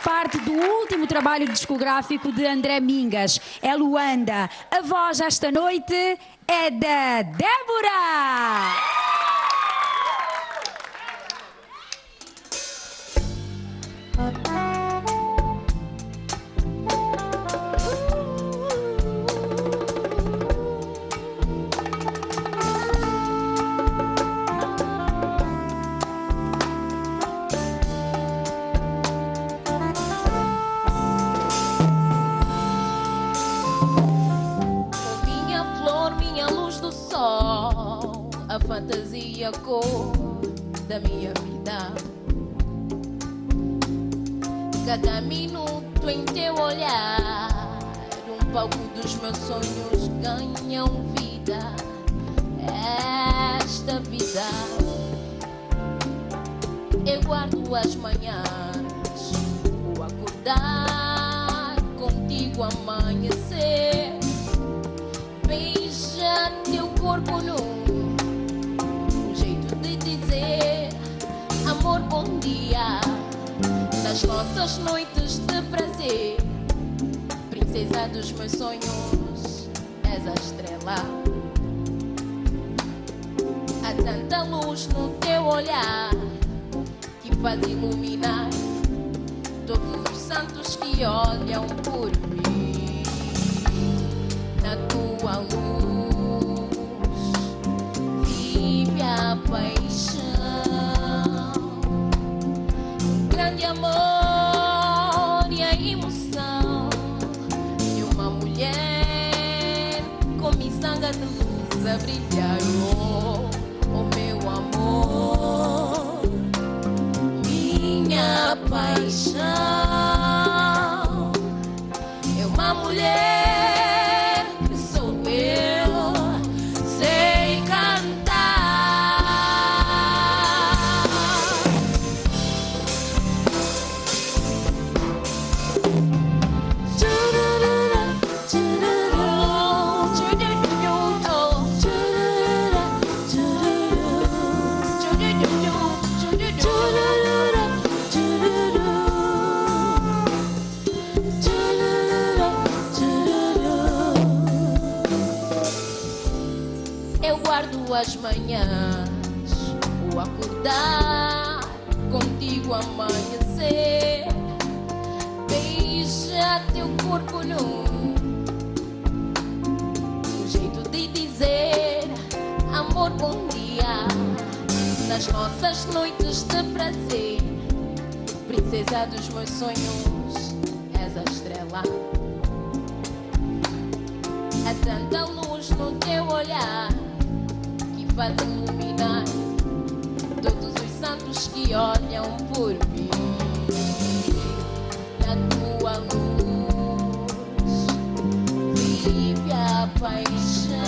parte do último trabalho discográfico de André Mingas. É Luanda. A voz esta noite é da Débora! A fantasia, cor da minha vida. Cada minuto em teu olhar, um palco dos meus sonhos ganham vida. Esta vida eu guardo as manhãs, o acordar contigo, amanhecer. Beija teu corpo nu, amor, bom dia. Nas nossas noites de prazer, princesa dos meus sonhos, és a estrela. Há tanta luz no teu olhar que faz iluminar todos os santos que olham por mim. Na tua luz vive a paixão, grande amor e a emoção de uma mulher com miçanga de luz a brilhar. Oh, meu amor, minha paixão, é uma mulher que sou eu, sei cantar. As manhãs, o acordar contigo, amanhecer. Beija teu corpo nu, um jeito de dizer amor, bom dia. Nas nossas noites de prazer, princesa dos meus sonhos, és a estrela. Há tanta luz no teu olhar, faz iluminar todos os santos que olham por mim. Na tua luz vive a paixão,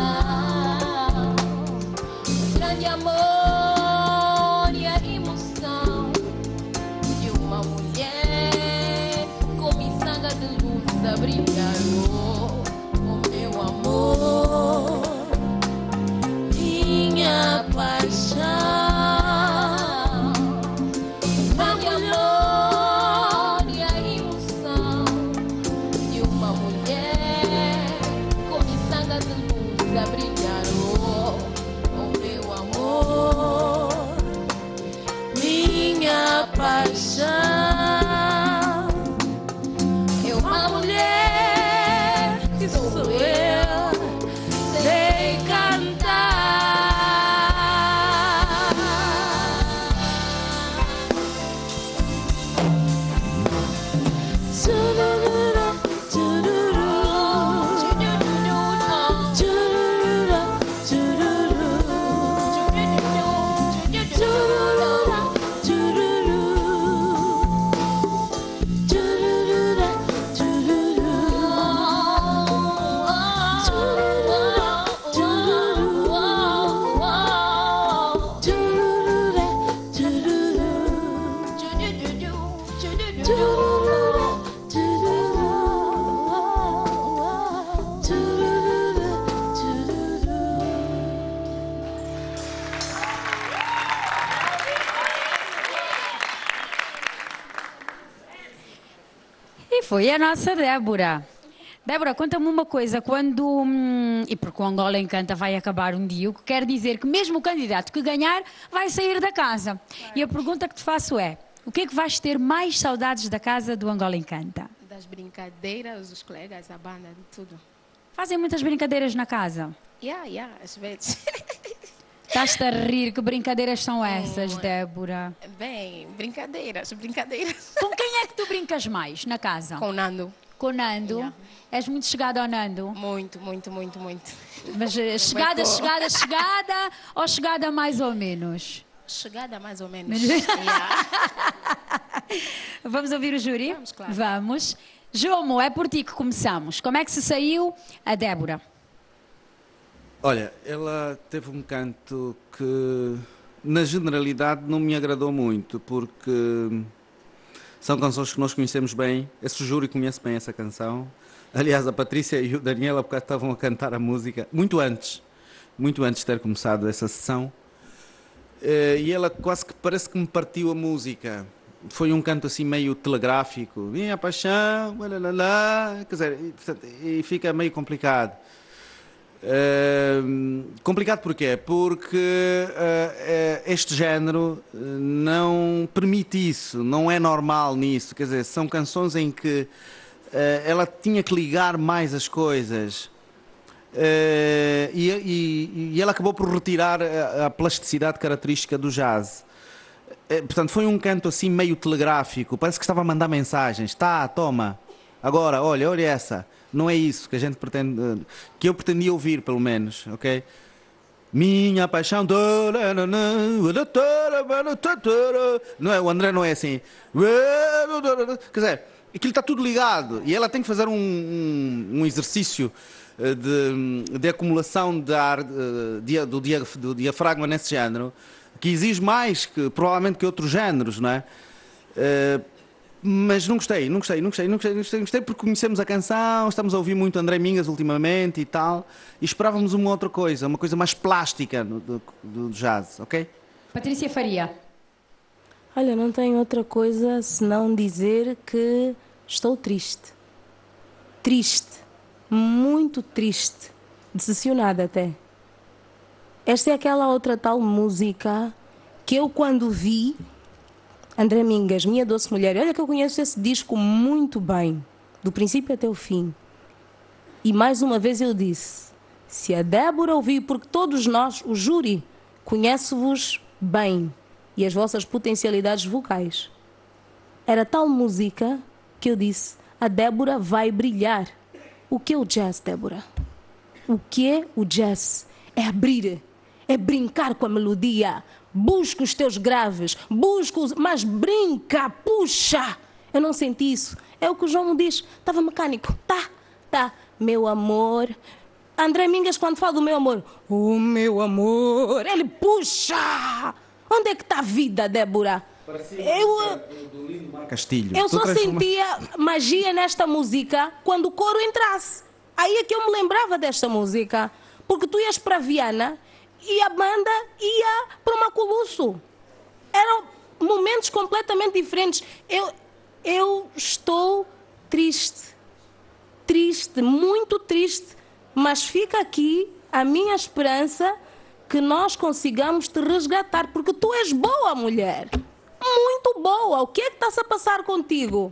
o grande amor e a emoção de uma mulher com miçanga de luz a brilhar. Oh, meu amor, minha paixão, grande amor e a emoção de uma mulher com miçanga de luz a brilhar. Oh, meu amor, minha paixão, é uma mulher que sou eu, sei cantar. foi a nossa Débora. Débora, conta-me uma coisa, quando, e porque o Angola Encanta vai acabar um dia, o que quer dizer que mesmo o candidato que ganhar vai sair da casa. E a pergunta que te faço é, o que é que vais ter mais saudades da casa do Angola Encanta? Das brincadeiras, os colegas, a banda, de tudo. Fazem muitas brincadeiras na casa? Às vezes. Estás-te a rir, que brincadeiras são essas, Débora? Bem, brincadeiras. Com quem é que tu brincas mais na casa? Com o Nando. Com o Nando? Yeah. És muito chegada ao Nando? Muito. Mas chegada ou chegada mais ou menos? Chegada mais ou menos. Yeah. Vamos ouvir o júri? Vamos, claro. Vamos. Jomo, é por ti que começamos. Como é que se saiu a Débora? Olha, ela teve um canto que, na generalidade, não me agradou muito, porque são canções que nós conhecemos bem. Esse júri conhece bem essa canção. Aliás, a Patrícia e o Daniel há bocado estavam a cantar a música muito antes de ter começado essa sessão. E ela quase que parece que me partiu a música. Foi um canto assim meio telegráfico. Minha paixão, quer dizer, e fica meio complicado. Complicado porquê? Porque este género não permite isso, não é normal nisso. Quer dizer, são canções em que ela tinha que ligar mais as coisas. E ela acabou por retirar a plasticidade característica do jazz. Portanto, foi um canto assim meio telegráfico, parece que estava a mandar mensagens. Tá, toma, agora, olha essa. Não é isso que a gente pretende, que eu pretendia ouvir, pelo menos, ok? Minha paixão, não é, o André não é assim. Quer dizer, aquilo está tudo ligado e ela tem que fazer um exercício de acumulação de ar do diafragma nesse género, que exige mais que provavelmente que outros géneros, não é? Mas não gostei porque conhecemos a canção, estamos a ouvir muito André Mingas ultimamente e tal, e esperávamos uma outra coisa, uma coisa mais plástica do jazz, ok? Patrícia Faria. Olha, não tenho outra coisa senão dizer que estou triste. Triste. Muito triste. Decepcionada até. Esta é aquela outra tal música que eu quando vi André Mingas, Minha Doce Mulher, olha que eu conheço esse disco muito bem, do princípio até o fim. E mais uma vez eu disse, se a Débora ouvir, porque todos nós, o júri, conhece-vos bem e as vossas potencialidades vocais. Era tal música que eu disse, a Débora vai brilhar. O que é o jazz, Débora? O que é o jazz? É abrir, é brincar com a melodia. Busca os teus graves, mas brinca, puxa. Eu não senti isso. É o que o João me diz. Estava mecânico. Tá. Meu amor. André Mingas, quando fala do meu amor, o meu amor, ele puxa. Onde é que está a vida, Débora? Do lindo Mar Castilho. Eu só sentia magia nesta música quando o coro entrasse. Aí é que eu me lembrava desta música. Porque tu ias para Viana e a banda ia para o Maculuço. Eram momentos completamente diferentes. Eu estou triste. Triste, muito triste. Mas fica aqui a minha esperança que nós consigamos te resgatar. Porque tu és boa, mulher. Muito boa. O que é que está-se a passar contigo?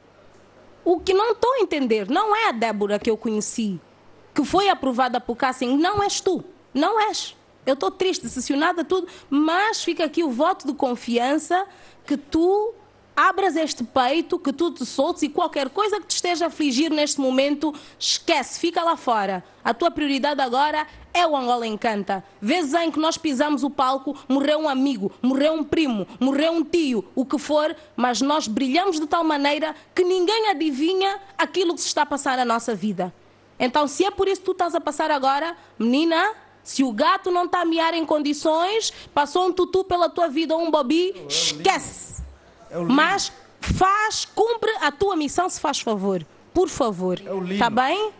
O que não estou a entender não é a Débora que eu conheci, que foi aprovada por casting. Não és tu. Não és. Eu estou triste, decepcionada, tudo, mas fica aqui o voto de confiança que tu abras este peito, que tu te soltes e qualquer coisa que te esteja a afligir neste momento, esquece, fica lá fora. A tua prioridade agora é o Angola Encanta. Vezes em que nós pisamos o palco, morreu um amigo, morreu um primo, morreu um tio, o que for, mas nós brilhamos de tal maneira que ninguém adivinha aquilo que se está a passar na nossa vida. Então, se é por isso que tu estás a passar agora, menina, se o gato não está a miar em condições, passou um tutu pela tua vida ou um bobi, esquece. Mas cumpre a tua missão, se faz favor. Por favor. Está bem?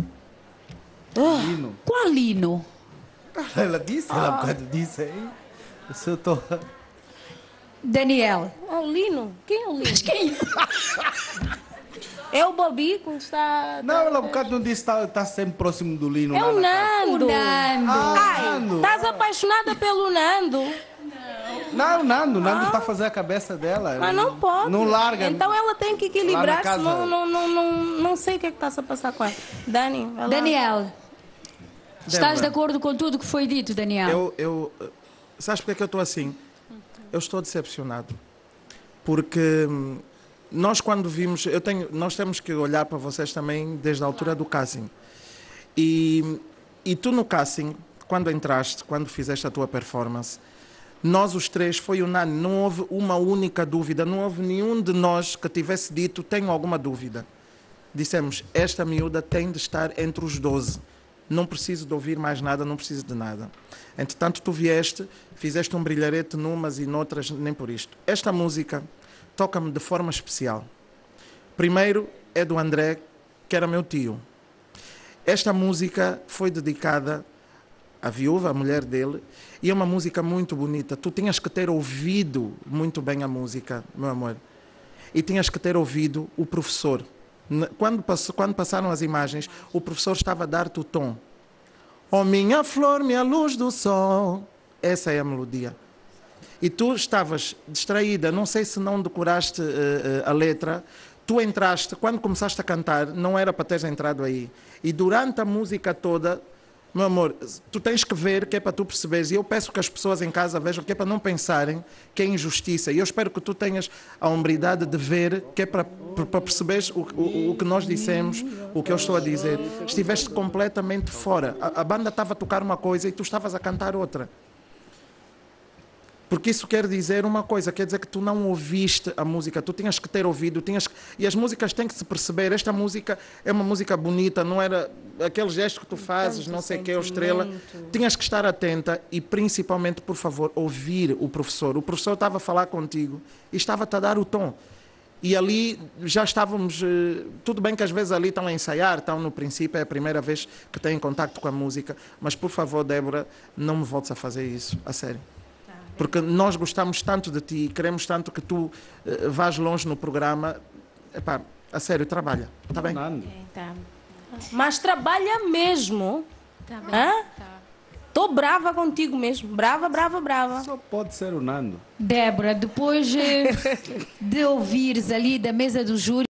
Lino. Qual Lino? Ela disse, ela disse aí. Eu estou... Daniel. O Lino? Quem é o Lino? Quem? É o Bobby que está... Não, ela há bocado não disse que está sempre próximo do Lino. É o lá na casa. Nando. O Nando. Ah, Ai, Nando. estás apaixonada pelo Nando? Não, o Nando está a fazer a cabeça dela. Mas não pode. Não larga. Então ela tem que Lá na equilibrar-se. casa. Não sei o que é que está a passar com ela. Dani, vai lá. Daniel, estás Débora. de acordo com tudo o que foi dito, Daniel? Sabes porque é que eu estou assim? Eu estou decepcionado. Porque nós quando vimos... nós temos que olhar para vocês também desde a altura do casting. E tu no casting, quando entraste, quando fizeste a tua performance, nós os três foi unânime, não houve uma única dúvida, não houve nenhum de nós que tivesse dito, tenho alguma dúvida. Dissemos, esta miúda tem de estar entre os 12. Não preciso de ouvir mais nada, não preciso de nada. Entretanto, tu vieste, fizeste um brilharete numas e noutras, nem por isto. Esta música toca-me de forma especial. Primeiro é do André, que era meu tio. Esta música foi dedicada à viúva, a mulher dele, e é uma música muito bonita. Tu tinhas que ter ouvido muito bem a música, meu amor. E tinhas que ter ouvido o professor. Quando passaram as imagens, o professor estava a dar-te o tom. Oh, minha flor, minha luz do sol. Essa é a melodia. E tu estavas distraída, não sei se não decoraste a letra. Tu entraste, quando começaste a cantar, não era para teres entrado aí. E durante a música toda, meu amor, tu tens que ver, que é para tu perceberes. E eu peço que as pessoas em casa vejam, que é para não pensarem que é injustiça. E eu espero que tu tenhas a hombridade de ver, que é para perceberes o que nós dissemos, o que eu estou a dizer. Estiveste completamente fora. A banda estava a tocar uma coisa e tu estavas a cantar outra. Porque isso quer dizer uma coisa, quer dizer que tu não ouviste a música, tu tinhas que ter ouvido, e as músicas têm que se perceber. Esta música é uma música bonita, não era aquele gesto que tu fazes, não sei o que, estrela. Tinhas que estar atenta e principalmente, por favor, ouvir o professor. O professor estava a falar contigo e estava-te a dar o tom. E ali já estávamos, tudo bem que às vezes ali estão a ensaiar, estão no princípio, é a primeira vez que têm contacto com a música, mas por favor, Débora, não me voltes a fazer isso, a sério. Porque nós gostamos tanto de ti e queremos tanto que tu vás longe no programa. Epá, a sério, trabalha, está bem? Tá. Mas trabalha mesmo. Tá bem. Estou brava contigo mesmo. Brava, brava, brava. Só pode ser o Nando. Débora, depois de ouvires ali da mesa do júri,